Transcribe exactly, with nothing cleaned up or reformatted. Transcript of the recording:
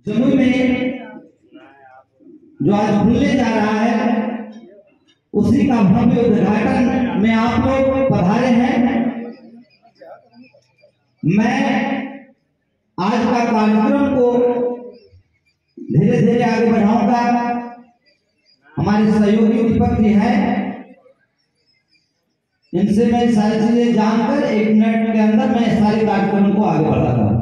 समूह में जो आज खुलने जा रहा है उसी का भव्य उद्घाटन में आप लोग पधारे हैं। मैं आज का कार्यक्रम को धीरे धीरे आगे बढ़ाऊंगा। हमारे सहयोगी दीपक जी हैं, इनसे मैं सारी चीजें जानकर एक मिनट के अंदर मैं सारे कार्यक्रम को आगे बढ़ाता हूँ।